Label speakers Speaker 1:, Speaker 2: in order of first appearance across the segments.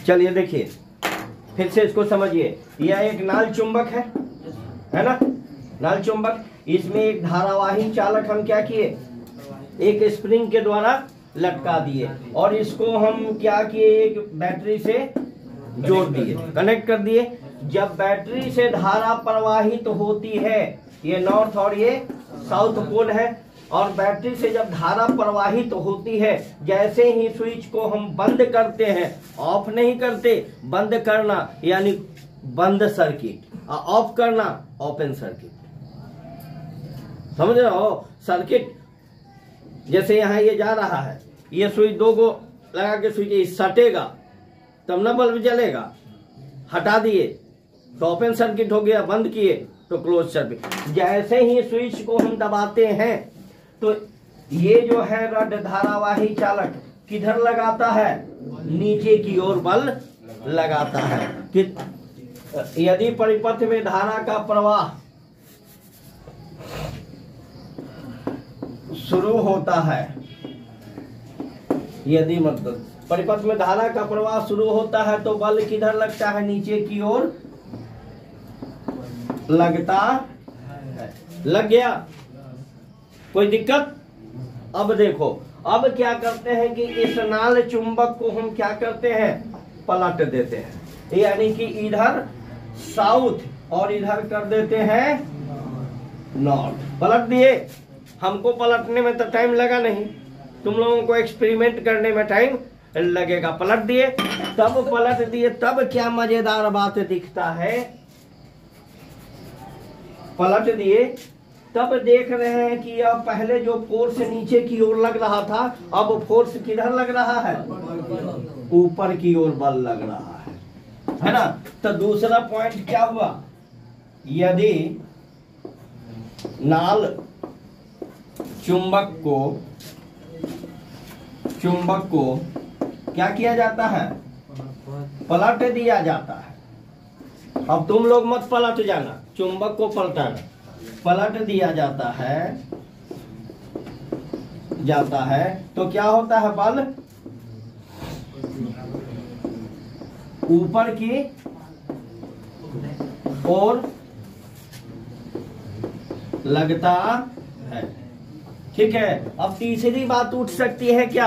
Speaker 1: चलिए देखिए, फिर से इसको समझिए। यह एक नाल चुंबक है ना, नाल चुंबक। इसमें एक धारावाही चालक हम क्या किए, एक स्प्रिंग के द्वारा लटका दिए, और इसको हम क्या किए, एक बैटरी से जोड़ दिए, कनेक्ट कर दिए। जब बैटरी से धारा प्रवाहित होती है, ये नॉर्थ और ये साउथ पोल है, और बैटरी से जब धारा प्रवाहित होती है, जैसे ही स्विच को हम बंद करते हैं, ऑफ नहीं करते, बंद करना यानी बंद सर्किट, ऑफ करना ओपन सर्किट। समझ रहे हो सर्किट? जैसे यहाँ ये जा रहा है, ये स्विच दो को लगा के स्विच सटेगा तब ना बल्ब जलेगा, हटा दिए तो ओपन सर्किट हो गया, बंद किए तो क्लोज सर्किट। जैसे ही स्विच को हम दबाते हैं तो ये जो है रड धारावाही चालक किधर लगाता है, नीचे की ओर बल लगाता है। कि यदि परिपथ में धारा का प्रवाह शुरू होता है, यदि मतलब परिपथ में धारा का प्रवाह शुरू होता है तो बल किधर लगता है, नीचे की ओर लगता है। लग गया, कोई दिक्कत? अब देखो, अब क्या करते हैं कि इस नाल चुंबक को हम क्या करते हैं, पलट देते हैं, यानी कि इधर साउथ और इधर कर देते हैं नॉर्थ। पलट दिए, हमको पलटने में तो टाइम लगा नहीं, तुम लोगों को एक्सपेरिमेंट करने में टाइम लगेगा। पलट दिए, तब पलट दिए, तब क्या मजेदार बात दिखता है, पलट दिए तब देख रहे हैं कि अब पहले जो फोर्स नीचे की ओर लग रहा था, अब फोर्स किधर लग रहा है, ऊपर की ओर बल लग रहा है ना। तो दूसरा पॉइंट क्या हुआ, यदि नाल चुंबक को क्या किया जाता है, पलट दिया जाता है। अब तुम लोग मत पलट जाना, चुंबक को पलटाना, पलट दिया जाता है तो क्या होता है, बल ऊपर की ओर लगता है। ठीक है, अब तीसरी बात उठ सकती है क्या,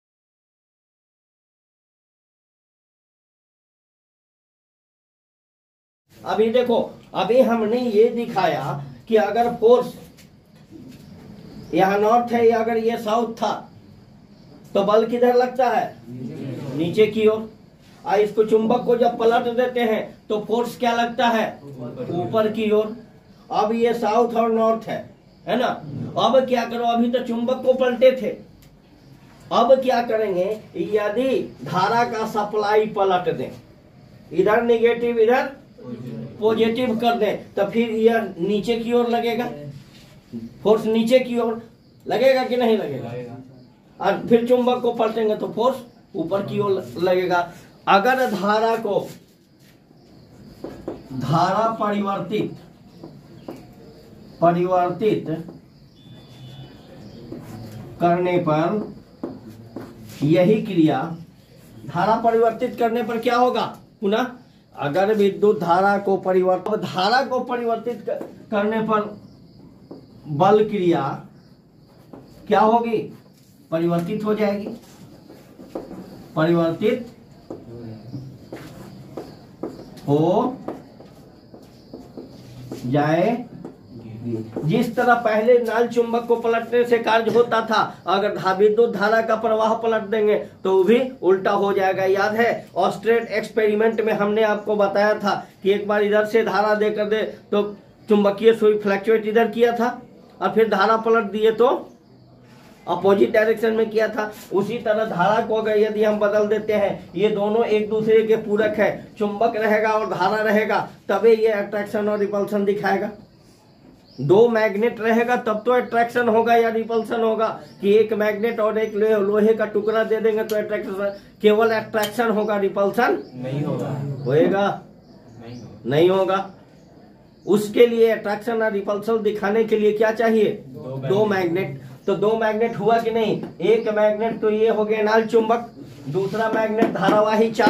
Speaker 1: अभी देखो, अभी हमने ये दिखाया कि अगर फोर्स यहां नॉर्थ है या अगर ये साउथ था तो बल किधर लगता है, नीचे की ओर। इसको चुंबक को जब पलट देते हैं तो फोर्स क्या लगता है, ऊपर की ओर। अब ये साउथ और नॉर्थ है ना। अब क्या करो, अभी तो चुंबक को पलटे थे, अब क्या करेंगे, यदि धारा का सप्लाई पलट दें, इधर निगेटिव इधर पॉजिटिव कर दें, तो फिर यह नीचे की ओर लगेगा, फोर्स नीचे की ओर लगेगा कि नहीं लगेगा। और फिर चुंबक को पलटेंगे तो फोर्स ऊपर की ओर लगेगा। अगर धारा परिवर्तित करने पर यही क्रिया, धारा परिवर्तित करने पर क्या होगा, पुनः अगर विद्युत धारा को परिवर्तित करने पर बल क्रिया क्या होगी, परिवर्तित हो जाएगी, परिवर्तित हो जाए। जिस तरह पहले नाल चुंबक को पलटने से कार्य होता था, अगर विद्युत धारा का प्रवाह पलट देंगे तो वो भी उल्टा हो जाएगा। याद है ऑस्ट्रेट एक्सपेरिमेंट में हमने आपको बताया था कि एक बार इधर से धारा देकर दे तो चुंबकीय सुई फ्लक्चुएट इधर किया था, और फिर धारा पलट दिए तो अपोजिट डायरेक्शन में किया था। उसी तरह धारा को अगर यदि हम बदल देते हैं, ये दोनों एक दूसरे के पूरक है, चुंबक रहेगा और धारा रहेगा, तभी ये अट्रैक्शन और रिपल्सन दिखाएगा। दो मैग्नेट रहेगा तब तो अट्रैक्शन होगा या रिपल्सन होगा, कि एक मैग्नेट और एक लोहे का टुकड़ा दे देंगे तो अट्रैक्शन, केवल अट्रैक्शन होगा, रिपल्सन नहीं होगा, होएगा नहीं होगा। उसके लिए अट्रैक्शन और रिपल्सन दिखाने के लिए क्या चाहिए, दो मैग्नेट। तो दो मैग्नेट हुआ कि नहीं, एक मैग्नेट तो ये हो गया नाल चुंबक, दूसरा मैग्नेट धारावाही चालक,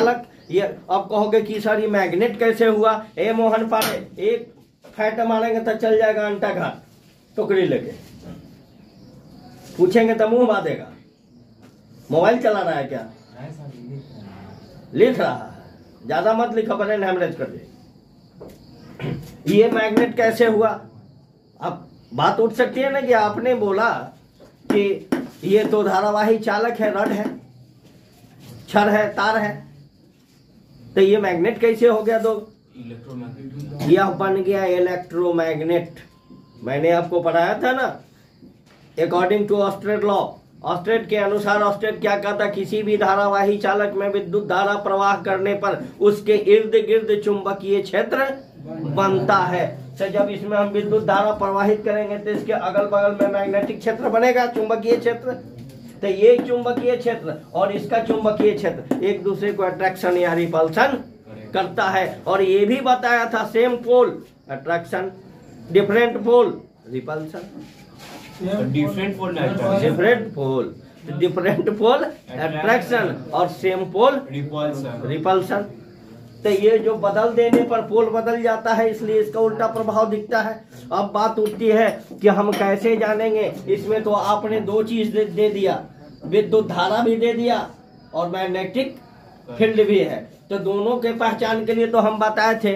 Speaker 1: ये अब कहोगे कि सर ये मैग्नेट कैसे हुआ? ए मोहन पाड़े, एक फैट मारेंगे तो चल जाएगा अंटा घाट टोकरी लेके, पूछेंगे तो मुंह बांधेगा। मोबाइल चला रहा है क्या? लिख रहा है, ज्यादा मत लिखो, ब्रेन हेमरेज कर दे। ये मैग्नेट कैसे हुआ? अब बात उठ सकती है ना कि आपने बोला कि ये तो धारावाही चालक है, रड है, छड़ है, तार है, तो ये मैग्नेट कैसे हो गया? दो यह बन गया इलेक्ट्रोमैग्नेट। मैंने आपको पढ़ाया था ना, according to Ostwald law, Ostwald के अनुसार ऑस्ट्रेट क्या कहता? किसी भी धारावाही चालक में विद्युत धारा प्रवाह करने पर उसके इर्द गिर्द चुंबकीय क्षेत्र बनता है। तो जब इसमें हम विद्युत धारा प्रवाहित करेंगे तो इसके अगल बगल में मैग्नेटिक क्षेत्र बनेगा, चुंबकीय क्षेत्र। तो ये चुंबकीय क्षेत्र और इसका चुंबकीय क्षेत्र एक दूसरे को अट्रैक्शन या रिपल्सन करता है। और ये भी बताया था, same pole attraction, different pole repulsion, different pole attraction और सेम पोल रिपल्सन। तो ये जो बदल देने पर पोल बदल जाता है, इसलिए इसका उल्टा प्रभाव दिखता है। अब बात उठती है कि हम कैसे जानेंगे? इसमें तो आपने दो चीज दे दिया, विद्युत धारा भी दे दिया और मैग्नेटिक फील्ड भी है। तो दोनों के पहचान के लिए तो हम बताए थे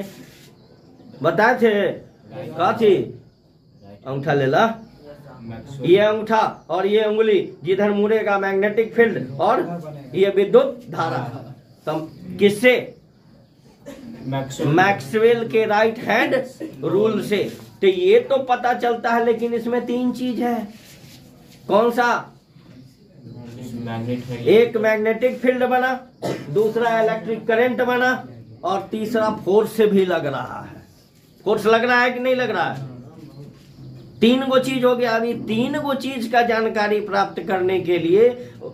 Speaker 1: क्या थी? अंगूठा ले ला, ये अंगूठा और ये उंगली जिधर मुड़ेगा मैग्नेटिक फील्ड और ये विद्युत धारा। तो किससे? मैक्सवेल के राइट हैंड रूल से। तो ये तो पता चलता है, लेकिन इसमें तीन चीज है। कौन सा? एक मैग्नेटिक फील्ड बना, दूसरा इलेक्ट्रिक करंट बना और तीसरा फोर्स भी लग रहा है। फोर्स लग रहा है कि नहीं लग रहा है? तीन गो चीज हो गया। अभी तीन गो चीज का जानकारी प्राप्त करने के लिए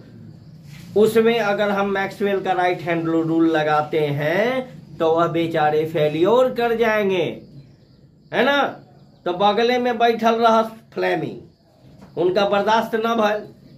Speaker 1: उसमें अगर हम मैक्सवेल का राइट हैंड रूल लगाते हैं तो वह बेचारे फेलियर कर जाएंगे, है ना? तो बगले में बैठल रहा फ्लेमिंग, उनका बर्दाश्त ना भल,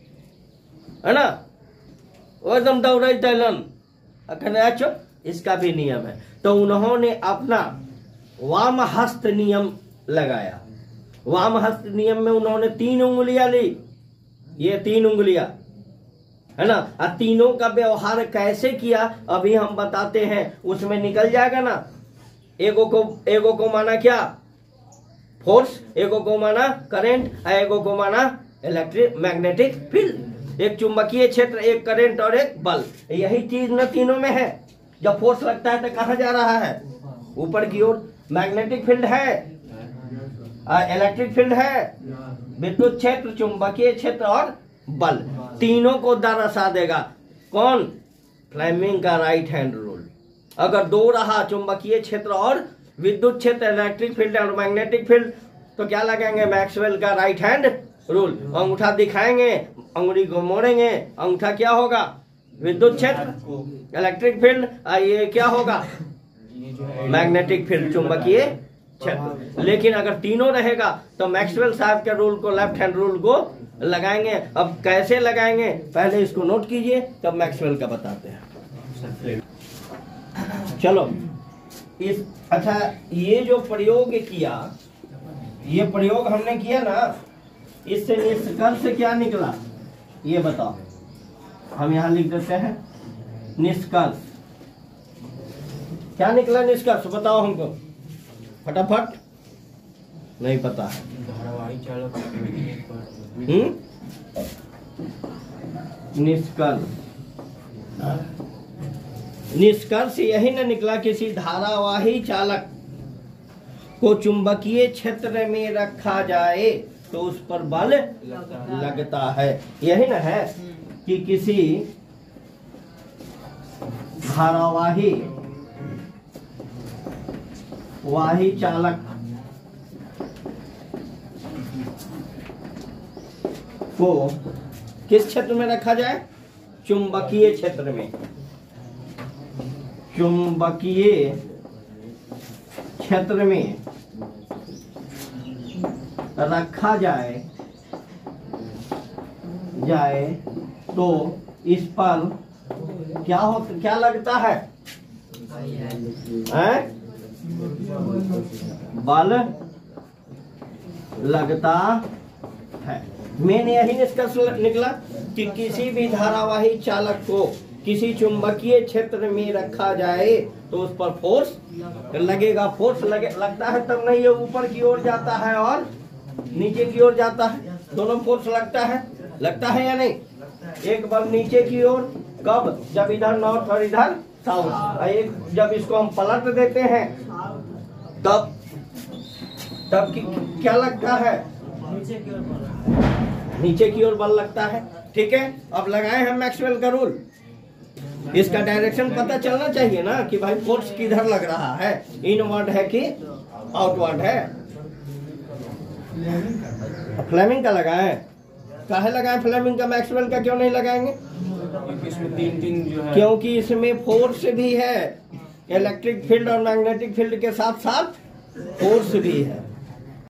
Speaker 1: है ना? वो एकदम दौड़े तैलन, अच्छा इसका भी नियम है। तो उन्होंने अपना वाम हस्त नियम लगाया। वाम हस्त नियम में उन्होंने 3 उंगलियां ली, ये 3 उंगलियां, है ना? और तीनों का व्यवहार कैसे किया अभी हम बताते हैं, उसमें निकल जाएगा ना। एगो को माना क्या? फोर्स, एगो को माना करंट, एगो को माना इलेक्ट्रिक मैग्नेटिक फील्ड। एक चुंबकीय क्षेत्र, एक करंट और एक बल। यही चीज न तीनों में है। जब फोर्स लगता है तो कहां जा रहा है? ऊपर की ओर। मैग्नेटिक फील्ड है, इलेक्ट्रिक फील्ड है, विद्युत क्षेत्र, चुंबकीय क्षेत्र और बल, तीनों को दर्शा देगा। कौन? फ्लेमिंग का राइट हैंड रूल। अगर दो रहा, चुंबकीय क्षेत्र और विद्युत क्षेत्र, इलेक्ट्रिक फील्ड और मैग्नेटिक फील्ड, तो क्या लगाएंगे? मैक्सवेल का राइट हैंड रूल। अंगूठा दिखाएंगे, अंगुली को मोड़ेंगे, अंगूठा क्या होगा? विद्युत क्षेत्र, इलेक्ट्रिक फील्ड, ये क्या होगा? मैग्नेटिक फील्ड, चुंबकीय क्षेत्र। लेकिन अगर तीनों रहेगा तो मैक्सवेल साहब के रूल को, लेफ्ट हैंड रूल को लगाएंगे। अब कैसे लगाएंगे पहले इसको नोट कीजिए, तब मैक्सवेल का बताते हैं। चलो अच्छा, ये जो प्रयोग किया, ये प्रयोग हमने किया ना, इससे निष्कर्ष क्या निकला ये बताओ। हम यहाँ लिख देते हैं निष्कर्ष। क्या निकला निष्कर्ष? बताओ हमको फटाफट। नहीं पता है।
Speaker 2: धारावाही चालक
Speaker 1: निष्कर्ष यही न निकला, किसी धारावाही चालक को चुंबकीय क्षेत्र में रखा जाए तो उस पर बल लगता है। यही न है कि किसी धारावाही चालक को किस क्षेत्र में रखा जाए? चुंबकीय क्षेत्र में। चुंबकीय क्षेत्र में रखा जाए तो इस पर क्या लगता है? है, बल लगता है। मेन यही निष्कर्ष निकला कि किसी भी धारावाही चालक को किसी चुंबकीय क्षेत्र में रखा जाए तो उस पर फोर्स लगेगा। फोर्स लगता है तब नहीं ये ऊपर की ओर जाता है और नीचे की ओर जाता है, दोनों फोर्स लगता है या नहीं। एक बल नीचे की ओर कब, जब इधर नॉर्थ और इधर साउथ। एक जब इसको हम पलट देते हैं तब क्या लगता है, नीचे की ओर बल लगता है। ठीक है, अब लगाए हैं मैक्सवेल का रूल। इसका डायरेक्शन पता चलना चाहिए ना कि भाई फोर्स किधर लग रहा है, इनवर्ड है कि आउटवर्ड है। फ्लेमिंग का लगाए, काहे लगाए फ्लेमिंग का, मैक्सवेल का क्यों नहीं लगाएंगे?
Speaker 2: इसमें तीन जो है,
Speaker 1: क्योंकि इसमें फोर्स भी है, इलेक्ट्रिक फील्ड और मैग्नेटिक फील्ड के साथ साथ फोर्स भी है।